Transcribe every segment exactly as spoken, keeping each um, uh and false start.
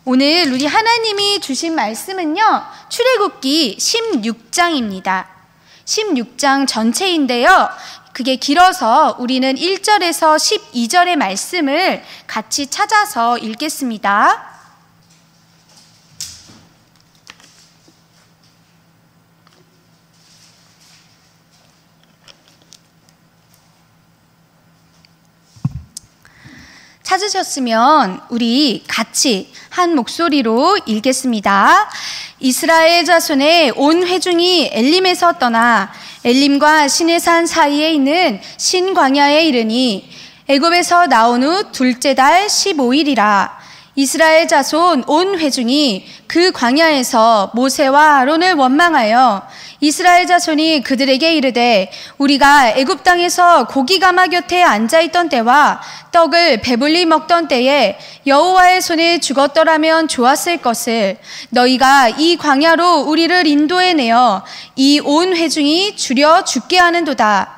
오늘 우리 하나님이 주신 말씀은요, 출애굽기 십육 장입니다. 십육 장 전체인데요, 그게 길어서 우리는 일 절에서 십이 절의 말씀을 같이 찾아서 읽겠습니다. 찾으셨으면 우리 같이 한 목소리로 읽겠습니다. 이스라엘 자손의 온 회중이 엘림에서 떠나 엘림과 시내산 사이에 있는 신광야에 이르니 애굽에서 나온 후 둘째 달 십오 일이라. 이스라엘 자손 온 회중이 그 광야에서 모세와 아론을 원망하여 이스라엘 자손이 그들에게 이르되 우리가 애굽 땅에서 고기 가마 곁에 앉아있던 때와 떡을 배불리 먹던 때에 여호와의 손에 죽었더라면 좋았을 것을 너희가 이 광야로 우리를 인도해내어 이 온 회중이 주려 죽게 하는도다.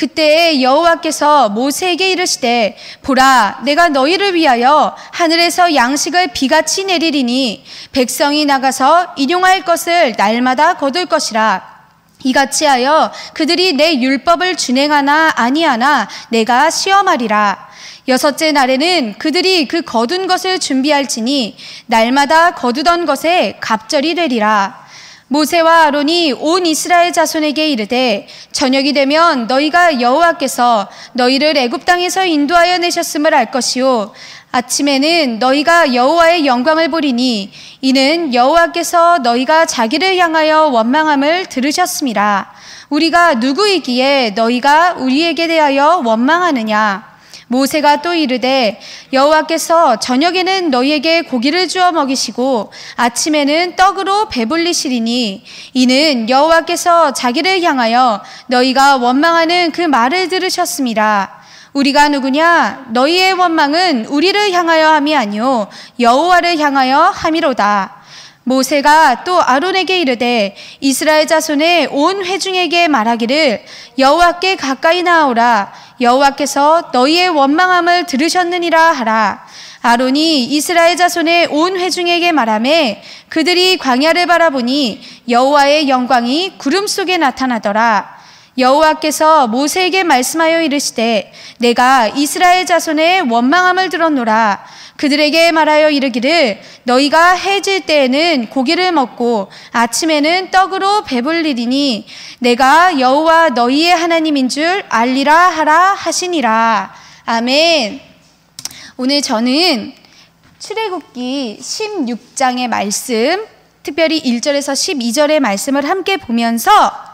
그때 여호와께서 모세에게 이르시되 보라, 내가 너희를 위하여 하늘에서 양식을 비같이 내리리니 백성이 나가서 일용할 것을 날마다 거둘 것이라. 이같이 하여 그들이 내 율법을 준행하나 아니하나 내가 시험하리라. 여섯째 날에는 그들이 그 거둔 것을 준비할지니 날마다 거두던 것에 갑절이 되리라. 모세와 아론이 온 이스라엘 자손에게 이르되 저녁이 되면 너희가 여호와께서 너희를 애굽 땅에서 인도하여 내셨음을 알 것이요 아침에는 너희가 여호와의 영광을 보리니 이는 여호와께서 너희가 자기를 향하여 원망함을 들으셨음이라. 우리가 누구이기에 너희가 우리에게 대하여 원망하느냐. 모세가 또 이르되 여호와께서 저녁에는 너희에게 고기를 주어 먹이시고 아침에는 떡으로 배불리시리니 이는 여호와께서 자기를 향하여 너희가 원망하는 그 말을 들으셨음이라. 우리가 누구냐? 너희의 원망은 우리를 향하여 함이 아니요 여호와를 향하여 함이로다. 모세가 또 아론에게 이르되 이스라엘 자손의 온 회중에게 말하기를 여호와께 가까이 나아오라. 여호와께서 너희의 원망함을 들으셨느니라 하라. 아론이 이스라엘 자손의 온 회중에게 말하매 그들이 광야를 바라보니 여호와의 영광이 구름 속에 나타나더라. 여호와께서 모세에게 말씀하여 이르시되 내가 이스라엘 자손의 원망함을 들었노라. 그들에게 말하여 이르기를 너희가 해질 때에는 고기를 먹고 아침에는 떡으로 배불리리니 내가 여호와 너희의 하나님인 줄 알리라 하라 하시니라. 아멘. 오늘 저는 출애굽기 십육 장의 말씀, 특별히 일 절에서 십이 절의 말씀을 함께 보면서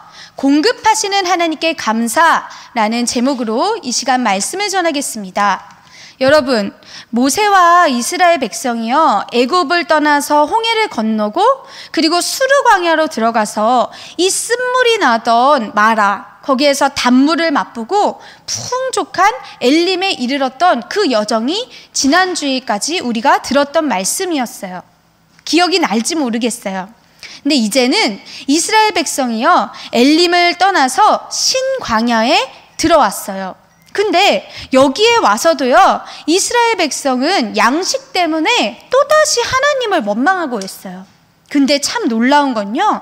공급하시는 하나님께 감사라는 제목으로 이 시간 말씀을 전하겠습니다. 여러분, 모세와 이스라엘 백성이요 애굽을 떠나서 홍해를 건너고 그리고 수르 광야로 들어가서 이 쓴물이 나던 마라, 거기에서 단물을 맛보고 풍족한 엘림에 이르렀던 그 여정이 지난주에까지 우리가 들었던 말씀이었어요. 기억이 날지 모르겠어요. 근데 이제는 이스라엘 백성이요 엘림을 떠나서 신광야에 들어왔어요. 근데 여기에 와서도요 이스라엘 백성은 양식 때문에 또다시 하나님을 원망하고 있어요. 근데 참 놀라운 건요,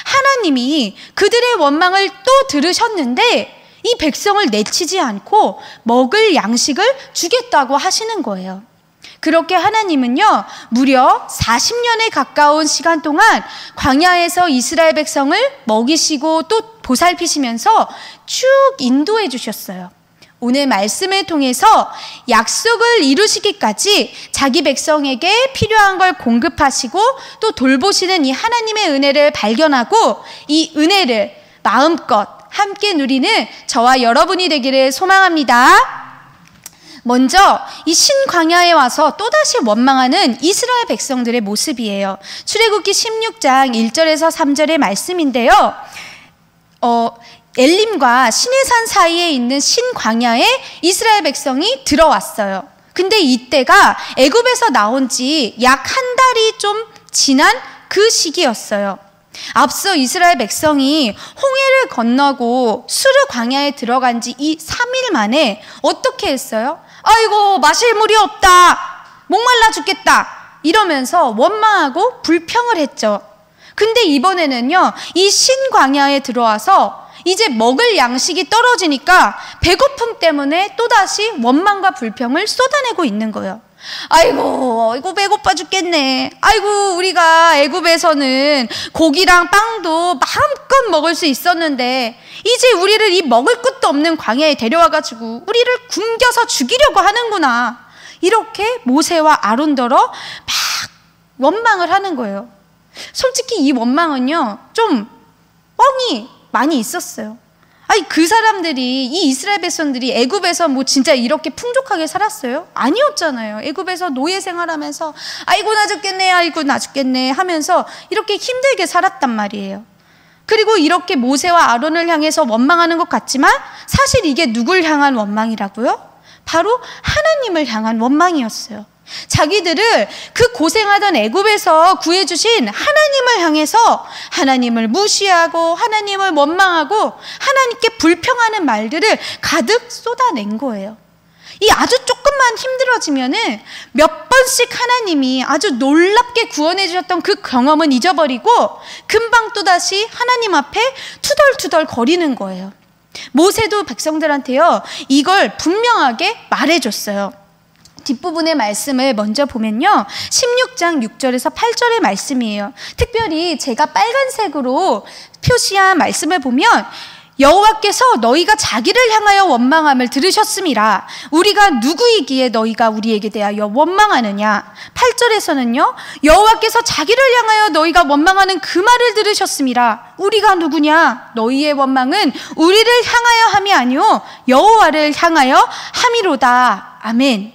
하나님이 그들의 원망을 또 들으셨는데 이 백성을 내치지 않고 먹을 양식을 주겠다고 하시는 거예요. 그렇게 하나님은요 무려 사십 년에 가까운 시간 동안 광야에서 이스라엘 백성을 먹이시고 또 보살피시면서 쭉 인도해 주셨어요. 오늘 말씀을 통해서 약속을 이루시기까지 자기 백성에게 필요한 걸 공급하시고 또 돌보시는 이 하나님의 은혜를 발견하고 이 은혜를 마음껏 함께 누리는 저와 여러분이 되기를 소망합니다. 먼저 이 신광야에 와서 또다시 원망하는 이스라엘 백성들의 모습이에요. 출애굽기 십육 장 일 절에서 삼 절의 말씀인데요. 어, 엘림과 시내산 사이에 있는 신광야에 이스라엘 백성이 들어왔어요. 근데 이때가 애굽에서 나온 지 약 한 달이 좀 지난 그 시기였어요. 앞서 이스라엘 백성이 홍해를 건너고 수르 광야에 들어간 지 이 삼 일 만에 어떻게 했어요? 아이고 마실 물이 없다, 목말라 죽겠다, 이러면서 원망하고 불평을 했죠. 근데 이번에는요, 이 신광야에 들어와서 이제 먹을 양식이 떨어지니까 배고픔 때문에 또다시 원망과 불평을 쏟아내고 있는 거예요. 아이고, 아이고 배고파 죽겠네. 아이고, 우리가 애굽에서는 고기랑 빵도 마음껏 먹을 수 있었는데 이제 우리를 이 먹을 것도 없는 광야에 데려와가지고 우리를 굶겨서 죽이려고 하는구나. 이렇게 모세와 아론더러 막 원망을 하는 거예요. 솔직히 이 원망은요, 좀 뻥이 많이 있었어요. 아니, 그 사람들이, 이 이스라엘 백성들이 애굽에서 뭐 진짜 이렇게 풍족하게 살았어요? 아니었잖아요. 애굽에서 노예 생활하면서 아이고 나 죽겠네, 아이고 나 죽겠네 하면서 이렇게 힘들게 살았단 말이에요. 그리고 이렇게 모세와 아론을 향해서 원망하는 것 같지만 사실 이게 누굴 향한 원망이라고요? 바로 하나님을 향한 원망이었어요. 자기들을 그 고생하던 애굽에서 구해주신 하나님을 향해서 하나님을 무시하고 하나님을 원망하고 하나님께 불평하는 말들을 가득 쏟아낸 거예요. 이 아주 조금만 힘들어지면은 몇 번씩 하나님이 아주 놀랍게 구원해 주셨던 그 경험은 잊어버리고 금방 또다시 하나님 앞에 투덜투덜 거리는 거예요. 모세도 백성들한테요, 이걸 분명하게 말해줬어요. 뒷부분의 말씀을 먼저 보면요, 십육 장 육 절에서 팔 절의 말씀이에요. 특별히 제가 빨간색으로 표시한 말씀을 보면 여호와께서 너희가 자기를 향하여 원망함을 들으셨음이라. 우리가 누구이기에 너희가 우리에게 대하여 원망하느냐. 팔 절에서는요, 여호와께서 자기를 향하여 너희가 원망하는 그 말을 들으셨음이라. 우리가 누구냐. 너희의 원망은 우리를 향하여 함이 아니오 여호와를 향하여 함이로다. 아멘.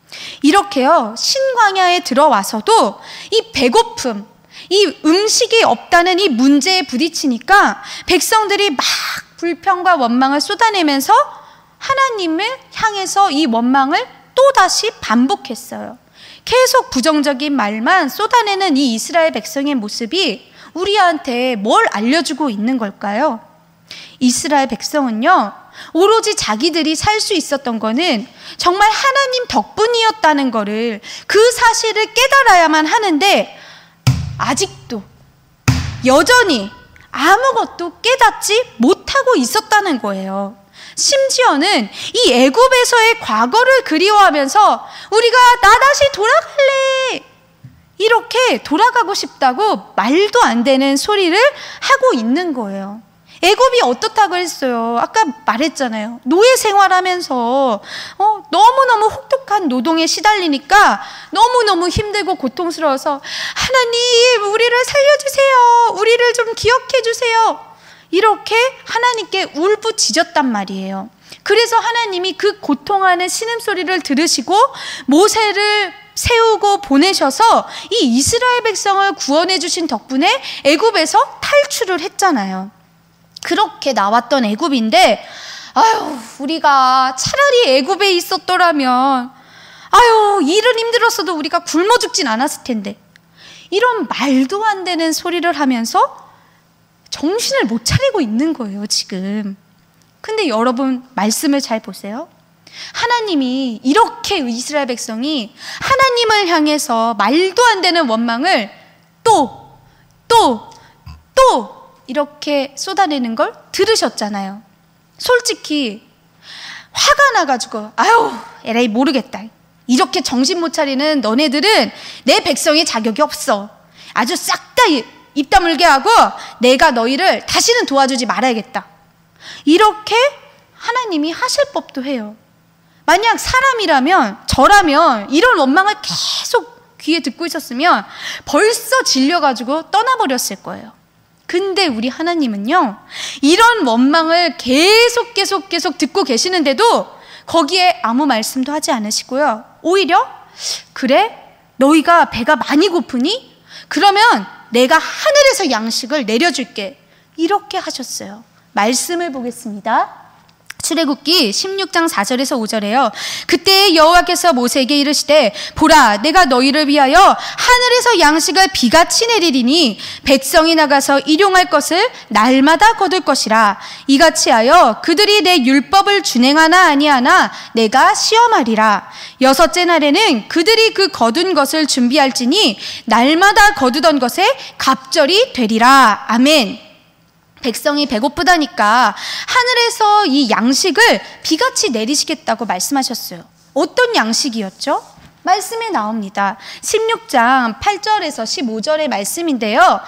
이렇게요, 신광야에 들어와서도 이 배고픔, 이 음식이 없다는 이 문제에 부딪히니까 백성들이 막 불평과 원망을 쏟아내면서 하나님을 향해서 이 원망을 또다시 반복했어요. 계속 부정적인 말만 쏟아내는 이 이스라엘 백성의 모습이 우리한테 뭘 알려주고 있는 걸까요? 이스라엘 백성은요, 오로지 자기들이 살 수 있었던 거는 정말 하나님 덕분이었다는 거를, 그 사실을 깨달아야만 하는데 아직도 여전히 아무것도 깨닫지 못하고 있었다는 거예요. 심지어는 이 애굽에서의 과거를 그리워하면서 우리가 나 다시 돌아갈래, 이렇게 돌아가고 싶다고 말도 안 되는 소리를 하고 있는 거예요. 애굽이 어떻다고 했어요? 아까 말했잖아요. 노예 생활하면서 어, 너무너무 혹독한 노동에 시달리니까 너무너무 힘들고 고통스러워서 하나님, 우리를 살려주세요. 우리를 좀 기억해 주세요. 이렇게 하나님께 울부짖었단 말이에요. 그래서 하나님이 그 고통하는 신음소리를 들으시고 모세를 세우고 보내셔서 이 이스라엘 백성을 구원해 주신 덕분에 애굽에서 탈출을 했잖아요. 그렇게 나왔던 애굽인데, 아유, 우리가 차라리 애굽에 있었더라면, 아유, 일은 힘들었어도 우리가 굶어 죽진 않았을 텐데, 이런 말도 안 되는 소리를 하면서 정신을 못 차리고 있는 거예요, 지금. 근데 여러분, 말씀을 잘 보세요. 하나님이 이렇게 이스라엘 백성이 하나님을 향해서 말도 안 되는 원망을 또, 또, 또 이렇게 쏟아내는 걸 들으셨잖아요. 솔직히 화가 나가지고 아유, 에라이 모르겠다. 이렇게 정신 못 차리는 너네들은 내 백성의 자격이 없어. 아주 싹 다 입 다물게 하고 내가 너희를 다시는 도와주지 말아야겠다. 이렇게 하나님이 하실 법도 해요. 만약 사람이라면, 저라면 이런 원망을 계속 귀에 듣고 있었으면 벌써 질려가지고 떠나버렸을 거예요. 근데 우리 하나님은요, 이런 원망을 계속 계속 계속 듣고 계시는데도 거기에 아무 말씀도 하지 않으시고요. 오히려 그래? 너희가 배가 많이 고프니? 그러면 내가 하늘에서 양식을 내려줄게. 이렇게 하셨어요. 말씀을 보겠습니다. 출애굽기 십육 장 사 절에서 오 절에요. 그때 여호와께서 모세에게 이르시되 보라 내가 너희를 위하여 하늘에서 양식을 비같이 내리리니 백성이 나가서 일용할 것을 날마다 거둘 것이라. 이같이 하여 그들이 내 율법을 준행하나 아니하나 내가 시험하리라. 여섯째 날에는 그들이 그 거둔 것을 준비할지니 날마다 거두던 것에 갑절이 되리라. 아멘. 백성이 배고프다니까 하늘에서 이 양식을 비같이 내리시겠다고 말씀하셨어요. 어떤 양식이었죠? 말씀에 나옵니다. 십육 장 팔 절에서 십오 절의 말씀인데요.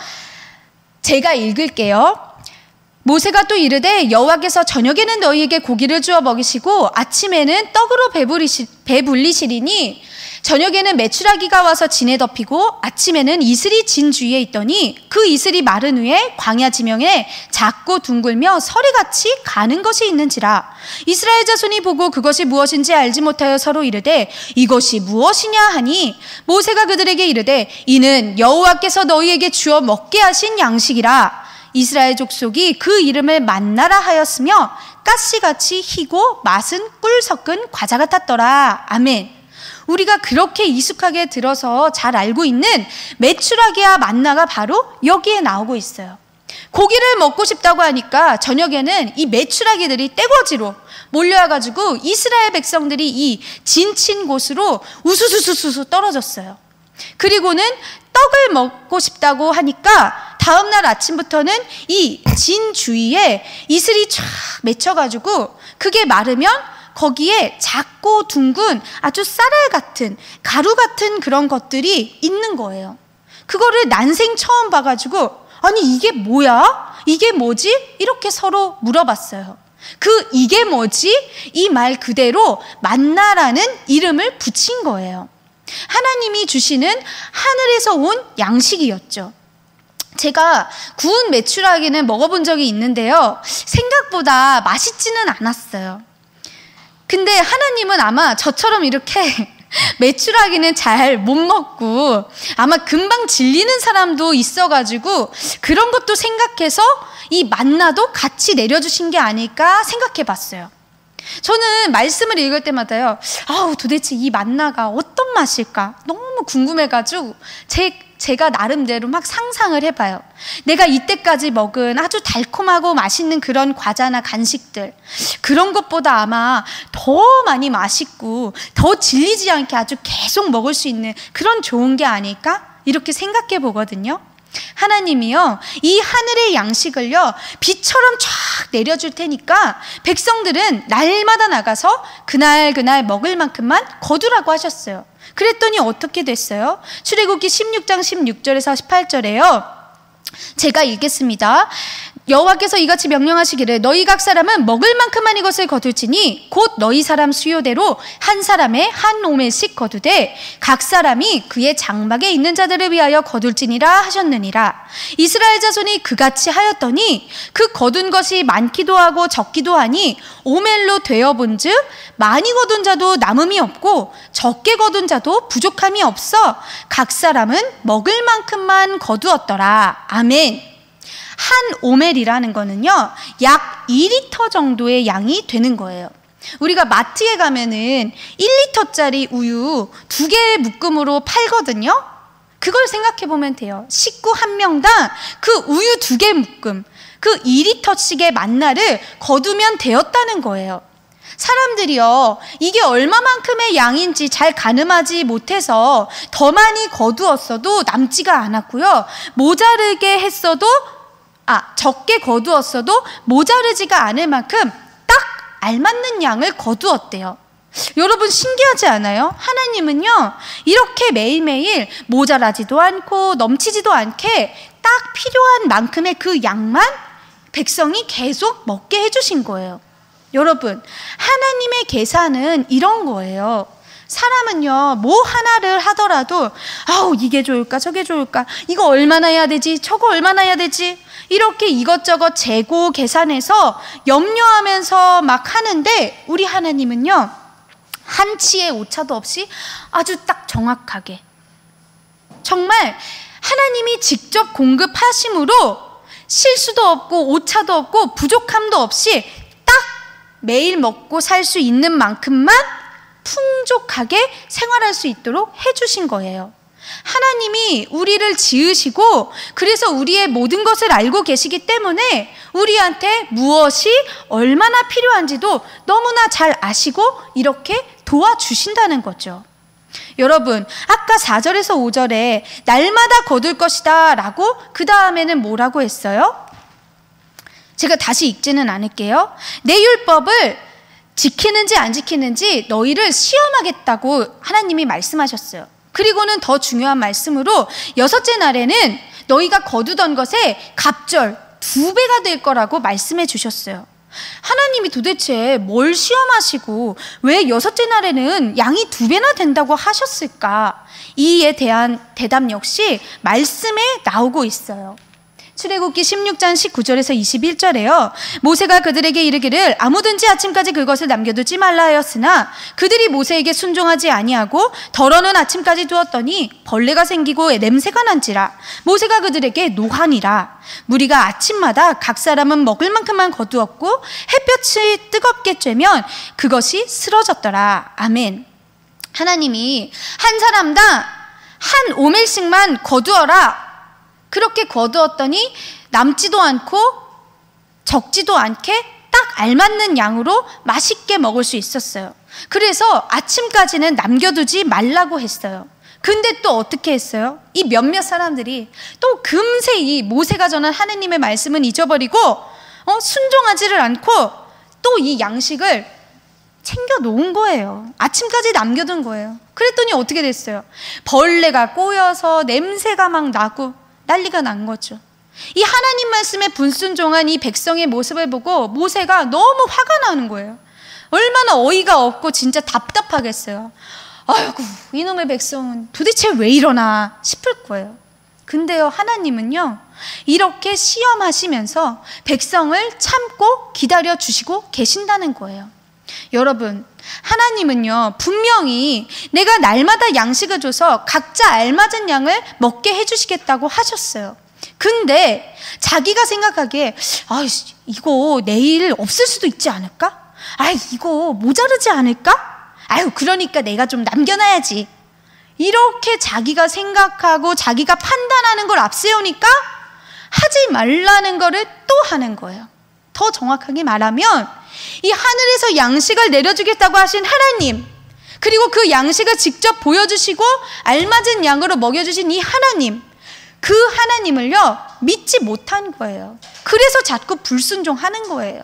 제가 읽을게요. 모세가 또 이르되 여호와께서 저녁에는 너희에게 고기를 주어 먹이시고 아침에는 떡으로 배부리시, 배불리시리니 저녁에는 메추라기가 와서 진에 덮이고 아침에는 이슬이 진 주위에 있더니 그 이슬이 마른 후에 광야 지명에 작고 둥글며 서리같이 가는 것이 있는지라. 이스라엘 자손이 보고 그것이 무엇인지 알지 못하여 서로 이르되 이것이 무엇이냐 하니 모세가 그들에게 이르되 이는 여호와께서 너희에게 주어 먹게 하신 양식이라. 이스라엘 족속이 그 이름을 만나라 하였으며 가시같이 희고 맛은 꿀 섞은 과자 같았더라. 아멘. 우리가 그렇게 익숙하게 들어서 잘 알고 있는 메추라기와 만나가 바로 여기에 나오고 있어요. 고기를 먹고 싶다고 하니까 저녁에는 이 메추라기들이 떼거지로 몰려와가지고 이스라엘 백성들이 이 진친 곳으로 우수수수수 떨어졌어요. 그리고는 떡을 먹고 싶다고 하니까 다음날 아침부터는 이 진 주위에 이슬이 쫙 맺혀가지고 그게 마르면 거기에 작고 둥근 아주 쌀알 같은 가루 같은 그런 것들이 있는 거예요. 그거를 난생 처음 봐가지고 아니 이게 뭐야? 이게 뭐지? 이렇게 서로 물어봤어요. 그 이게 뭐지? 이 말 그대로 만나라는 이름을 붙인 거예요. 하나님이 주시는 하늘에서 온 양식이었죠. 제가 구운 메추라기는 먹어본 적이 있는데요. 생각보다 맛있지는 않았어요. 근데 하나님은 아마 저처럼 이렇게 메추라기는 잘 못 먹고 아마 금방 질리는 사람도 있어가지고 그런 것도 생각해서 이 만나도 같이 내려주신 게 아닐까 생각해 봤어요. 저는 말씀을 읽을 때마다요, 아우 도대체 이 만나가 어떤 맛일까 너무 궁금해가지고 제, 제가 나름대로 막 상상을 해봐요. 내가 이때까지 먹은 아주 달콤하고 맛있는 그런 과자나 간식들, 그런 것보다 아마 더 많이 맛있고 더 질리지 않게 아주 계속 먹을 수 있는 그런 좋은 게 아닐까 이렇게 생각해 보거든요. 하나님이요 이 하늘의 양식을요 비처럼 쫙 내려줄 테니까 백성들은 날마다 나가서 그날 그날 먹을 만큼만 거두라고 하셨어요. 그랬더니 어떻게 됐어요? 출애굽기 십육 장 십육 절에서 십팔 절에요. 제가 읽겠습니다. 여호와께서 이같이 명령하시기를 너희 각 사람은 먹을 만큼만 이것을 거둘지니 곧 너희 사람 수요대로 한 사람에 한 오멜씩 거두되 각 사람이 그의 장막에 있는 자들을 위하여 거둘지니라 하셨느니라. 이스라엘 자손이 그같이 하였더니 그 거둔 것이 많기도 하고 적기도 하니 오멜로 되어본즉 많이 거둔 자도 남음이 없고 적게 거둔 자도 부족함이 없어 각 사람은 먹을 만큼만 거두었더라. 아멘. 한 오멜이라는 거는요 약 이 리터 정도의 양이 되는 거예요. 우리가 마트에 가면은 일 리터짜리 우유 두 개의 묶음으로 팔거든요. 그걸 생각해 보면 돼요. 식구 한 명당 그 우유 두 개 묶음, 그 이 리터씩의 만나를 거두면 되었다는 거예요. 사람들이요 이게 얼마만큼의 양인지 잘 가늠하지 못해서 더 많이 거두었어도 남지가 않았고요, 모자르게 했어도 아 적게 거두었어도 모자르지가 않을 만큼 딱 알맞는 양을 거두었대요. 여러분 신기하지 않아요? 하나님은요 이렇게 매일매일 모자라지도 않고 넘치지도 않게 딱 필요한 만큼의 그 양만 백성이 계속 먹게 해주신 거예요. 여러분 하나님의 계산은 이런 거예요. 사람은요 뭐 하나를 하더라도 아우 이게 좋을까 저게 좋을까 이거 얼마나 해야 되지 저거 얼마나 해야 되지 이렇게 이것저것 재고 계산해서 염려하면서 막 하는데 우리 하나님은요 한치의 오차도 없이 아주 딱 정확하게 정말 하나님이 직접 공급하심으로 실수도 없고 오차도 없고 부족함도 없이 딱 매일 먹고 살 수 있는 만큼만 풍족하게 생활할 수 있도록 해주신 거예요. 하나님이 우리를 지으시고 그래서 우리의 모든 것을 알고 계시기 때문에 우리한테 무엇이 얼마나 필요한지도 너무나 잘 아시고 이렇게 도와주신다는 거죠. 여러분, 아까 사 절에서 오 절에 날마다 거둘 것이다 라고 그 다음에는 뭐라고 했어요? 제가 다시 읽지는 않을게요. 내 율법을 지키는지 안 지키는지 너희를 시험하겠다고 하나님이 말씀하셨어요. 그리고는 더 중요한 말씀으로 여섯째 날에는 너희가 거두던 것에 갑절 두 배가 될 거라고 말씀해 주셨어요. 하나님이 도대체 뭘 시험하시고 왜 여섯째 날에는 양이 두 배나 된다고 하셨을까? 이에 대한 대답 역시 말씀에 나오고 있어요. 출애굽기 십육 장 십구 절에서 이십일 절에요. 모세가 그들에게 이르기를 아무든지 아침까지 그것을 남겨두지 말라 하였으나 그들이 모세에게 순종하지 아니하고 덜어는 아침까지 두었더니 벌레가 생기고 냄새가 난지라. 모세가 그들에게 노하니라. 무리가 아침마다 각 사람은 먹을 만큼만 거두었고 햇볕이 뜨겁게 쬐면 그것이 쓰러졌더라. 아멘. 하나님이 한 사람당 한 오멜씩만 거두어라. 그렇게 거두었더니 남지도 않고 적지도 않게 딱 알맞는 양으로 맛있게 먹을 수 있었어요. 그래서 아침까지는 남겨두지 말라고 했어요. 근데 또 어떻게 했어요? 이 몇몇 사람들이 또 금세 이 모세가 전한 하느님의 말씀은 잊어버리고 어, 순종하지를 않고 또 이 양식을 챙겨 놓은 거예요. 아침까지 남겨둔 거예요. 그랬더니 어떻게 됐어요? 벌레가 꼬여서 냄새가 막 나고 난리가 난 거죠. 이 하나님 말씀에 불순종한 이 백성의 모습을 보고 모세가 너무 화가 나는 거예요. 얼마나 어이가 없고 진짜 답답하겠어요. 아이고, 이놈의 백성은 도대체 왜 이러나 싶을 거예요. 근데요, 하나님은요 이렇게 시험하시면서 백성을 참고 기다려 주시고 계신다는 거예요. 여러분, 하나님은요 분명히 내가 날마다 양식을 줘서 각자 알맞은 양을 먹게 해주시겠다고 하셨어요. 근데 자기가 생각하기에 아 이거 내일 없을 수도 있지 않을까? 아 이거 모자르지 않을까? 아유 그러니까 내가 좀 남겨놔야지. 이렇게 자기가 생각하고 자기가 판단하는 걸 앞세우니까 하지 말라는 거를 또 하는 거예요. 더 정확하게 말하면 이 하늘에서 양식을 내려주겠다고 하신 하나님, 그리고 그 양식을 직접 보여주시고 알맞은 양으로 먹여주신 이 하나님, 그 하나님을요 믿지 못한 거예요. 그래서 자꾸 불순종하는 거예요.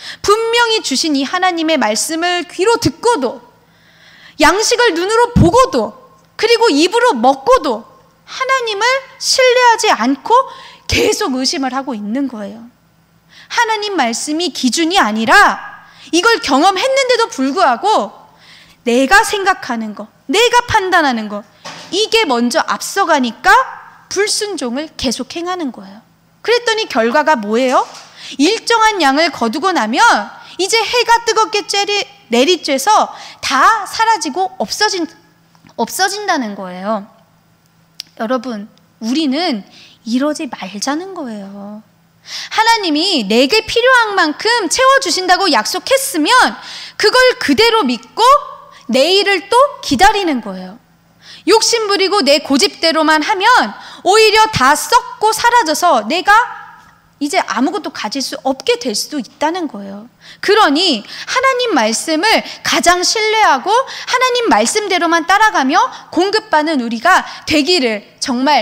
분명히 주신 이 하나님의 말씀을 귀로 듣고도, 양식을 눈으로 보고도, 그리고 입으로 먹고도 하나님을 신뢰하지 않고 계속 의심을 하고 있는 거예요. 하나님 말씀이 기준이 아니라 이걸 경험했는데도 불구하고 내가 생각하는 거, 내가 판단하는 거, 이게 먼저 앞서가니까 불순종을 계속 행하는 거예요. 그랬더니 결과가 뭐예요? 일정한 양을 거두고 나면 이제 해가 뜨겁게 쬐리, 내리쬐서 다 사라지고 없어진, 없어진다는 거예요. 여러분, 우리는 이러지 말자는 거예요. 하나님이 내게 필요한 만큼 채워주신다고 약속했으면 그걸 그대로 믿고 내일을 또 기다리는 거예요. 욕심 부리고 내 고집대로만 하면 오히려 다 썩고 사라져서 내가 이제 아무것도 가질 수 없게 될 수도 있다는 거예요. 그러니 하나님 말씀을 가장 신뢰하고 하나님 말씀대로만 따라가며 공급받는 우리가 되기를 정말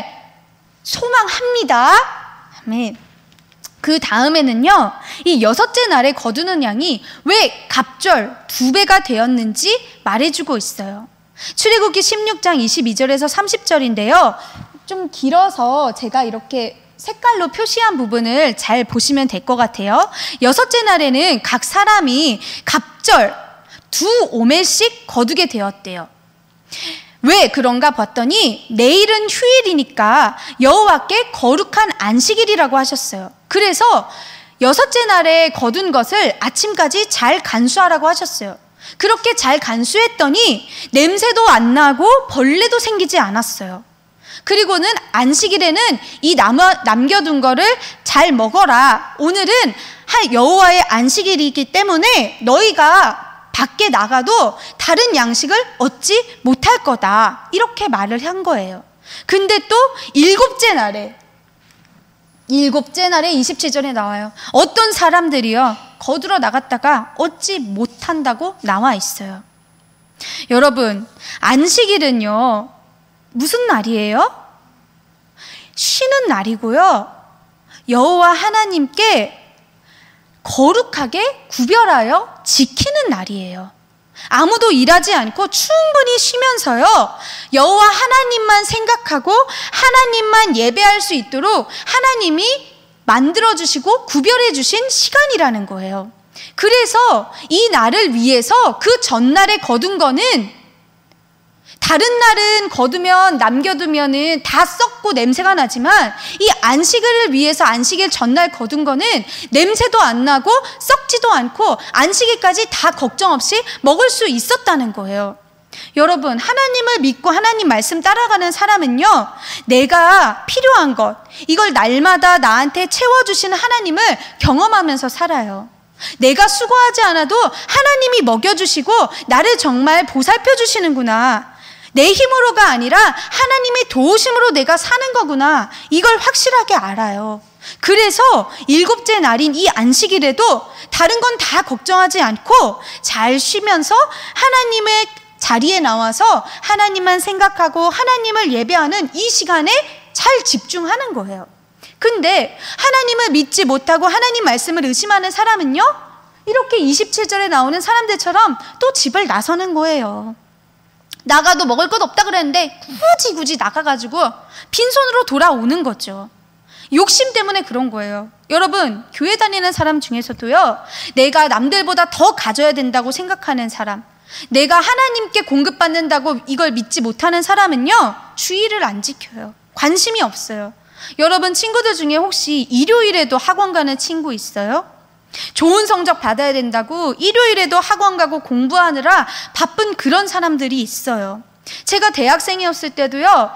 소망합니다. 아멘. 그 다음에는요, 이 여섯째 날에 거두는 양이 왜 갑절 두 배가 되었는지 말해주고 있어요. 출애굽기 십육 장 이십이 절에서 삼십 절인데요. 좀 길어서 제가 이렇게 색깔로 표시한 부분을 잘 보시면 될 것 같아요. 여섯째 날에는 각 사람이 갑절 두 오멜씩 거두게 되었대요. 왜 그런가 봤더니 내일은 휴일이니까 여호와께 거룩한 안식일이라고 하셨어요. 그래서 여섯째 날에 거둔 것을 아침까지 잘 간수하라고 하셨어요. 그렇게 잘 간수했더니 냄새도 안 나고 벌레도 생기지 않았어요. 그리고는 안식일에는 이 남, 남겨둔 거를 잘 먹어라. 오늘은 여호와의 안식일이기 때문에 너희가 밖에 나가도 다른 양식을 얻지 못할 거다. 이렇게 말을 한 거예요. 근데 또 일곱째 날에 일곱째 날에 이십칠 절에 나와요. 어떤 사람들이요 거두러 나갔다가 얻지 못한다고 나와 있어요. 여러분, 안식일은요 무슨 날이에요? 쉬는 날이고요, 여호와 하나님께 거룩하게 구별하여 지키는 날이에요. 아무도 일하지 않고 충분히 쉬면서요 여호와 하나님만 생각하고 하나님만 예배할 수 있도록 하나님이 만들어주시고 구별해 주신 시간이라는 거예요. 그래서 이 날을 위해서 그 전날에 거둔 거는, 다른 날은 거두면 남겨두면은 다 썩고 냄새가 나지만 이 안식일을 위해서 안식일 전날 거둔 거는 냄새도 안 나고 썩지도 않고 안식일까지 다 걱정 없이 먹을 수 있었다는 거예요. 여러분, 하나님을 믿고 하나님 말씀 따라가는 사람은요 내가 필요한 것, 이걸 날마다 나한테 채워주시는 하나님을 경험하면서 살아요. 내가 수고하지 않아도 하나님이 먹여주시고 나를 정말 보살펴 주시는구나, 내 힘으로가 아니라 하나님의 도우심으로 내가 사는 거구나, 이걸 확실하게 알아요. 그래서 일곱째 날인 이 안식일에도 다른 건 다 걱정하지 않고 잘 쉬면서 하나님의 자리에 나와서 하나님만 생각하고 하나님을 예배하는 이 시간에 잘 집중하는 거예요. 근데 하나님을 믿지 못하고 하나님 말씀을 의심하는 사람은요 이렇게 이십칠 절에 나오는 사람들처럼 또 집을 나서는 거예요. 나가도 먹을 것 없다 그랬는데 굳이 굳이 나가가지고 빈손으로 돌아오는 거죠. 욕심 때문에 그런 거예요. 여러분, 교회 다니는 사람 중에서도요 내가 남들보다 더 가져야 된다고 생각하는 사람, 내가 하나님께 공급받는다고 이걸 믿지 못하는 사람은요 주의를 안 지켜요. 관심이 없어요. 여러분, 친구들 중에 혹시 일요일에도 학원 가는 친구 있어요? 좋은 성적 받아야 된다고 일요일에도 학원 가고 공부하느라 바쁜 그런 사람들이 있어요. 제가 대학생이었을 때도요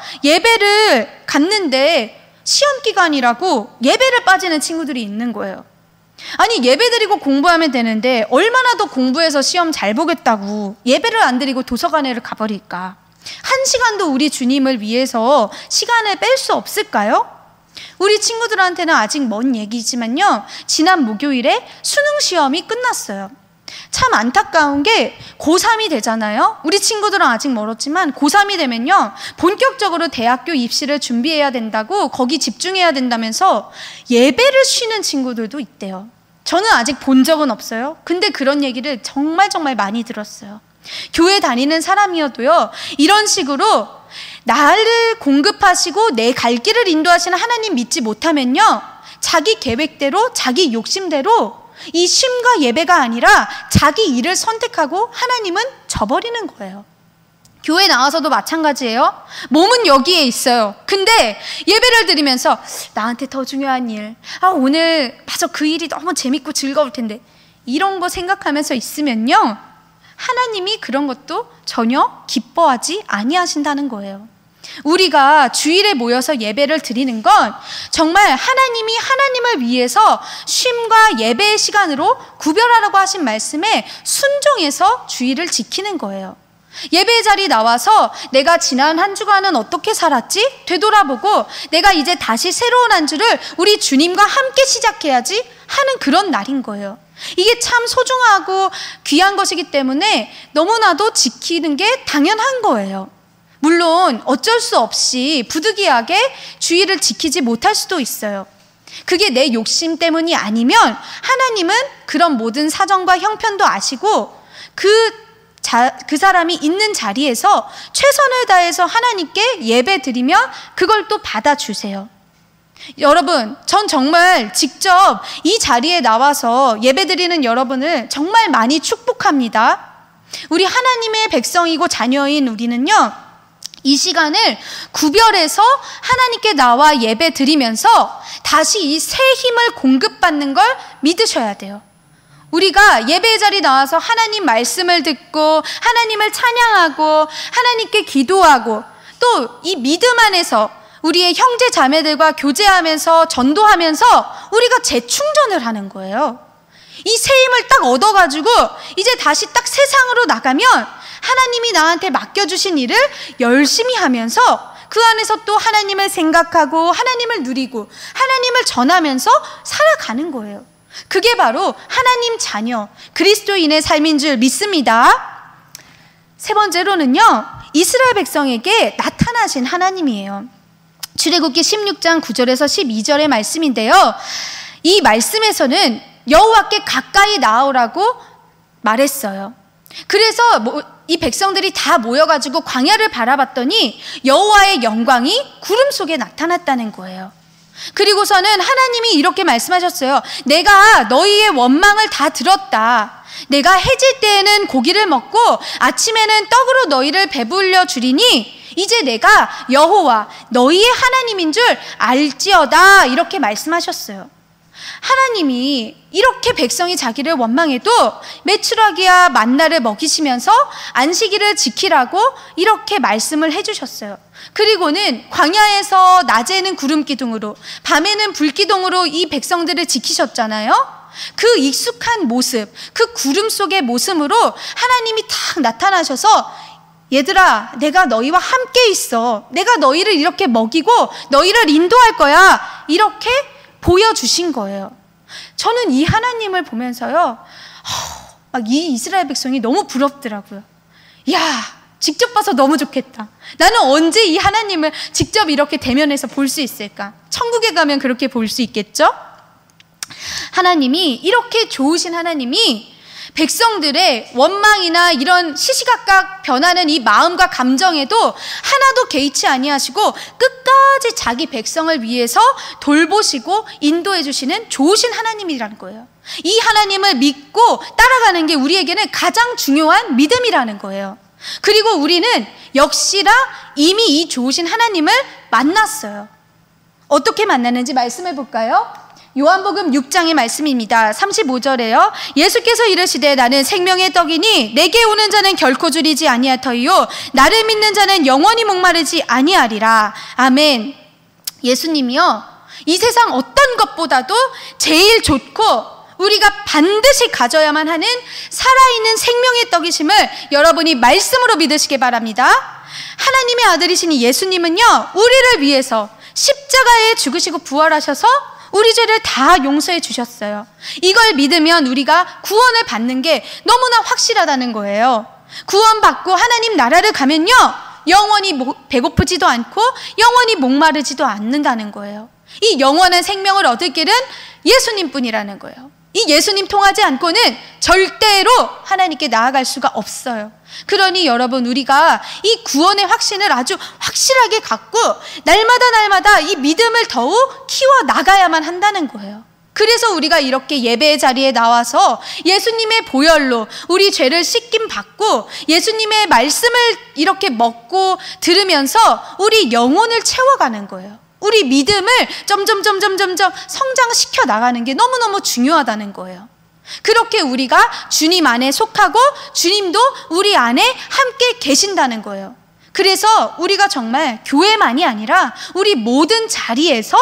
예배를 갔는데 시험 기간이라고 예배를 빠지는 친구들이 있는 거예요. 아니, 예배 드리고 공부하면 되는데 얼마나 더 공부해서 시험 잘 보겠다고 예배를 안 드리고 도서관에를 가버릴까? 한 시간도 우리 주님을 위해서 시간을 뺄 수 없을까요? 우리 친구들한테는 아직 먼 얘기지만요 지난 목요일에 수능 시험이 끝났어요. 참 안타까운 게 고삼이 되잖아요. 우리 친구들은 아직 멀었지만 고삼이 되면요 본격적으로 대학교 입시를 준비해야 된다고 거기 집중해야 된다면서 예배를 쉬는 친구들도 있대요. 저는 아직 본 적은 없어요. 근데 그런 얘기를 정말 정말 많이 들었어요. 교회 다니는 사람이어도요 이런 식으로 나를 공급하시고 내 갈 길을 인도하시는 하나님 믿지 못하면요 자기 계획대로 자기 욕심대로 이 쉼과 예배가 아니라 자기 일을 선택하고 하나님은 져버리는 거예요. 교회 나와서도 마찬가지예요. 몸은 여기에 있어요. 근데 예배를 드리면서 나한테 더 중요한 일, 아 오늘 맞아 그 일이 너무 재밌고 즐거울 텐데, 이런 거 생각하면서 있으면요 하나님이 그런 것도 전혀 기뻐하지 아니하신다는 거예요. 우리가 주일에 모여서 예배를 드리는 건 정말 하나님이 하나님을 위해서 쉼과 예배의 시간으로 구별하라고 하신 말씀에 순종해서 주일을 지키는 거예요. 예배 자리 나와서 내가 지난 한 주간은 어떻게 살았지? 되돌아보고 내가 이제 다시 새로운 한 주를 우리 주님과 함께 시작해야지 하는 그런 날인 거예요. 이게 참 소중하고 귀한 것이기 때문에 너무나도 지키는 게 당연한 거예요. 물론 어쩔 수 없이 부득이하게 주일을 지키지 못할 수도 있어요. 그게 내 욕심 때문이 아니면 하나님은 그런 모든 사정과 형편도 아시고 그, 자, 그 사람이 있는 자리에서 최선을 다해서 하나님께 예배 드리면 그걸 또 받아주세요. 여러분, 전 정말 직접 이 자리에 나와서 예배 드리는 여러분을 정말 많이 축복합니다. 우리 하나님의 백성이고 자녀인 우리는요 이 시간을 구별해서 하나님께 나와 예배 드리면서 다시 이 새 힘을 공급받는 걸 믿으셔야 돼요. 우리가 예배 자리 나와서 하나님 말씀을 듣고 하나님을 찬양하고 하나님께 기도하고 또 이 믿음 안에서 우리의 형제 자매들과 교제하면서 전도하면서 우리가 재충전을 하는 거예요. 이 새 힘을 딱 얻어가지고 이제 다시 딱 세상으로 나가면 하나님이 나한테 맡겨주신 일을 열심히 하면서 그 안에서 또 하나님을 생각하고 하나님을 누리고 하나님을 전하면서 살아가는 거예요. 그게 바로 하나님 자녀 그리스도인의 삶인 줄 믿습니다. 세 번째로는요, 이스라엘 백성에게 나타나신 하나님이에요. 출애굽기 십육 장 구 절에서 십이 절의 말씀인데요, 이 말씀에서는 여호와께 가까이 나오라고 말했어요. 그래서 이 백성들이 다 모여가지고 광야를 바라봤더니 여호와의 영광이 구름 속에 나타났다는 거예요. 그리고서는 하나님이 이렇게 말씀하셨어요. 내가 너희의 원망을 다 들었다. 내가 해질 때에는 고기를 먹고 아침에는 떡으로 너희를 배불려 주리니 이제 내가 여호와 너희의 하나님인 줄 알지어다, 이렇게 말씀하셨어요. 하나님이 이렇게 백성이 자기를 원망해도 메추라기와 만나를 먹이시면서 안식일을 지키라고 이렇게 말씀을 해주셨어요. 그리고는 광야에서 낮에는 구름 기둥으로 밤에는 불 기둥으로 이 백성들을 지키셨잖아요. 그 익숙한 모습, 그 구름 속의 모습으로 하나님이 탁 나타나셔서 얘들아, 내가 너희와 함께 있어. 내가 너희를 이렇게 먹이고 너희를 인도할 거야. 이렇게 보여주신 거예요. 저는 이 하나님을 보면서요, 막 이 이스라엘 백성이 너무 부럽더라고요. 야, 직접 봐서 너무 좋겠다. 나는 언제 이 하나님을 직접 이렇게 대면해서 볼 수 있을까? 천국에 가면 그렇게 볼 수 있겠죠? 하나님이, 이렇게 좋으신 하나님이 백성들의 원망이나 이런 시시각각 변하는 이 마음과 감정에도 하나도 개의치 아니하시고 끝까지 자기 백성을 위해서 돌보시고 인도해 주시는 좋으신 하나님이라는 거예요. 이 하나님을 믿고 따라가는 게 우리에게는 가장 중요한 믿음이라는 거예요. 그리고 우리는 역시나 이미 이 좋으신 하나님을 만났어요. 어떻게 만났는지 말씀해 볼까요? 요한복음 육 장의 말씀입니다. 삼십오 절에요. 예수께서 이르시되 나는 생명의 떡이니 내게 오는 자는 결코 줄이지 아니할 터이요 나를 믿는 자는 영원히 목마르지 아니하리라. 아멘. 예수님이요, 이 세상 어떤 것보다도 제일 좋고 우리가 반드시 가져야만 하는 살아있는 생명의 떡이심을 여러분이 말씀으로 믿으시기 바랍니다. 하나님의 아들이신 예수님은요, 우리를 위해서 십자가에 죽으시고 부활하셔서 우리 죄를 다 용서해 주셨어요. 이걸 믿으면 우리가 구원을 받는 게 너무나 확실하다는 거예요. 구원받고 하나님 나라를 가면요, 영원히 배고프지도 않고 영원히 목마르지도 않는다는 거예요. 이 영원한 생명을 얻을 길은 예수님뿐이라는 거예요. 이 예수님 통하지 않고는 절대로 하나님께 나아갈 수가 없어요. 그러니 여러분, 우리가 이 구원의 확신을 아주 확실하게 갖고 날마다 날마다 이 믿음을 더욱 키워 나가야만 한다는 거예요. 그래서 우리가 이렇게 예배의 자리에 나와서 예수님의 보혈로 우리 죄를 씻김 받고 예수님의 말씀을 이렇게 먹고 들으면서 우리 영혼을 채워가는 거예요. 우리 믿음을 점점 점점 점점 성장시켜 나가는 게 너무너무 중요하다는 거예요. 그렇게 우리가 주님 안에 속하고 주님도 우리 안에 함께 계신다는 거예요. 그래서 우리가 정말 교회만이 아니라 우리 모든 자리에서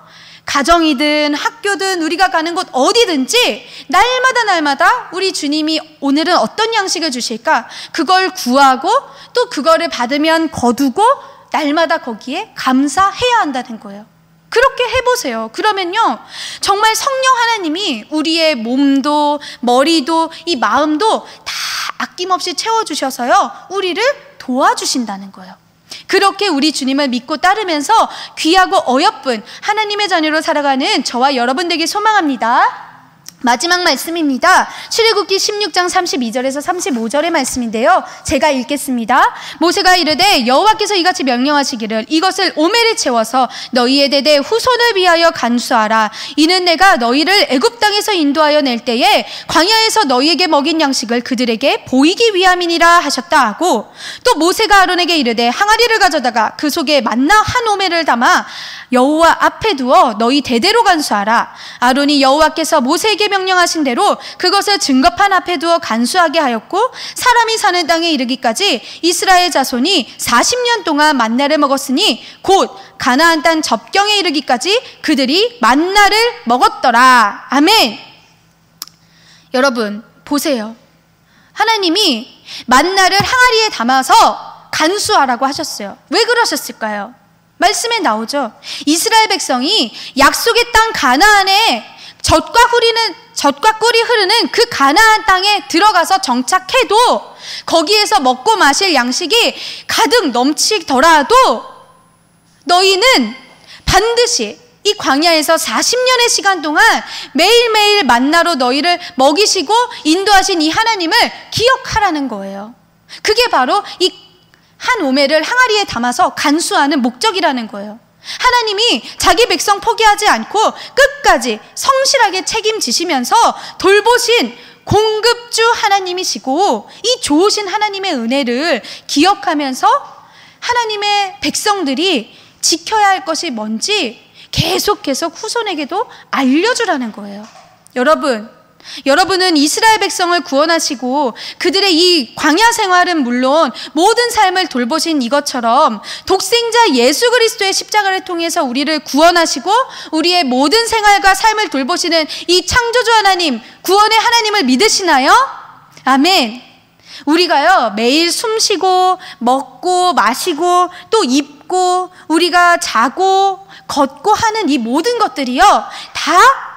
가정이든 학교든 우리가 가는 곳 어디든지 날마다 날마다 우리 주님이 오늘은 어떤 양식을 주실까? 그걸 구하고 또 그거를 받으면 거두고 날마다 거기에 감사해야 한다는 거예요. 그렇게 해보세요. 그러면요, 정말 성령 하나님이 우리의 몸도 머리도 이 마음도 다 아낌없이 채워주셔서요, 우리를 도와주신다는 거예요. 그렇게 우리 주님을 믿고 따르면서 귀하고 어여쁜 하나님의 자녀로 살아가는 저와 여러분 되길 소망합니다. 마지막 말씀입니다. 출애굽기 십육 장 삼십이 절에서 삼십오 절의 말씀인데요, 제가 읽겠습니다. 모세가 이르되 여호와께서 이같이 명령하시기를 이것을 오멜에 채워서 너희의 대대 후손을 위하여 간수하라. 이는 내가 너희를 애굽 땅에서 인도하여 낼 때에 광야에서 너희에게 먹인 양식을 그들에게 보이기 위함이니라 하셨다 하고, 또 모세가 아론에게 이르되 항아리를 가져다가 그 속에 만나 한 오멜을 담아 여호와 앞에 두어 너희 대대로 간수하라. 아론이 여호와께서 모세에게 명령하신 대로 그것을 증거판 앞에 두어 간수하게 하였고 사람이 사는 땅에 이르기까지 이스라엘 자손이 사십 년 동안 만나를 먹었으니 곧 가나안 땅 접경에 이르기까지 그들이 만나를 먹었더라. 아멘. 여러분 보세요. 하나님이 만나를 항아리에 담아서 간수하라고 하셨어요. 왜 그러셨을까요? 말씀에 나오죠. 이스라엘 백성이 약속의 땅 가나안에 젖과 꿀이는 젖과 꿀이 흐르는 그 가나안 땅에 들어가서 정착해도 거기에서 먹고 마실 양식이 가득 넘치더라도 너희는 반드시 이 광야에서 사십 년의 시간 동안 매일매일 만나로 너희를 먹이시고 인도하신 이 하나님을 기억하라는 거예요. 그게 바로 이 한 오매를 항아리에 담아서 간수하는 목적이라는 거예요. 하나님이 자기 백성 포기하지 않고 끝까지 성실하게 책임지시면서 돌보신 공급주 하나님이시고 이 좋으신 하나님의 은혜를 기억하면서 하나님의 백성들이 지켜야 할 것이 뭔지 계속 계속 후손에게도 알려주라는 거예요. 여러분, 여러분은 이스라엘 백성을 구원하시고 그들의 이 광야 생활은 물론 모든 삶을 돌보신 이것처럼 독생자 예수 그리스도의 십자가를 통해서 우리를 구원하시고 우리의 모든 생활과 삶을 돌보시는 이 창조주 하나님, 구원의 하나님을 믿으시나요? 아멘. 우리가요 매일 숨쉬고 먹고 마시고 또 입고 우리가 자고 걷고 하는 이 모든 것들이요 다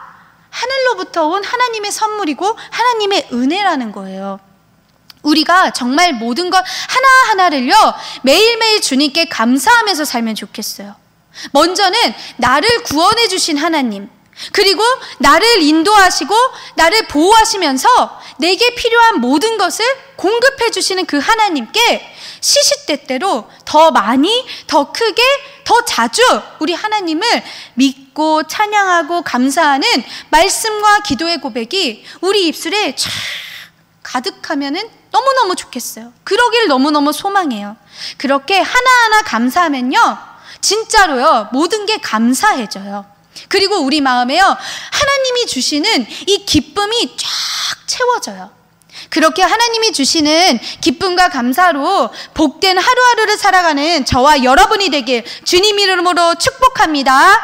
하늘로부터 온 하나님의 선물이고 하나님의 은혜라는 거예요. 우리가 정말 모든 것 하나하나를요 매일매일 주님께 감사하면서 살면 좋겠어요. 먼저는 나를 구원해 주신 하나님, 그리고 나를 인도하시고 나를 보호하시면서 내게 필요한 모든 것을 공급해 주시는 그 하나님께 시시때때로 더 많이, 더 크게, 더 자주 우리 하나님을 믿고 찬양하고 감사하는 말씀과 기도의 고백이 우리 입술에 촤 가득하면은 너무너무 좋겠어요. 그러길 너무너무 소망해요. 그렇게 하나하나 감사하면요 진짜로요 모든 게 감사해져요. 그리고 우리 마음에요 하나님이 주시는 이 기쁨이 쫙 채워져요. 그렇게 하나님이 주시는 기쁨과 감사로 복된 하루하루를 살아가는 저와 여러분이 되길 주님 이름으로 축복합니다.